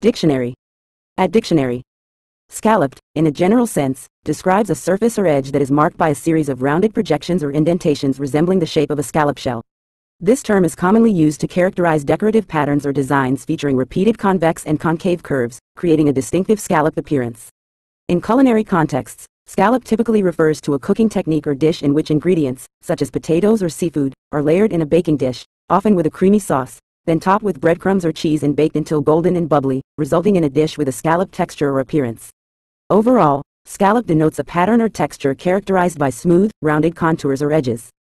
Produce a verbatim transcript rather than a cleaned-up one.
Dictionary. At dictionary. Scalloped, in a general sense, describes a surface or edge that is marked by a series of rounded projections or indentations resembling the shape of a scallop shell. This term is commonly used to characterize decorative patterns or designs featuring repeated convex and concave curves, creating a distinctive scalloped appearance. In culinary contexts, scallop typically refers to a cooking technique or dish in which ingredients, such as potatoes or seafood, are layered in a baking dish, often with a creamy sauce, then topped with breadcrumbs or cheese and baked until golden and bubbly, resulting in a dish with a scalloped texture or appearance. Overall, scallop denotes a pattern or texture characterized by smooth, rounded contours or edges.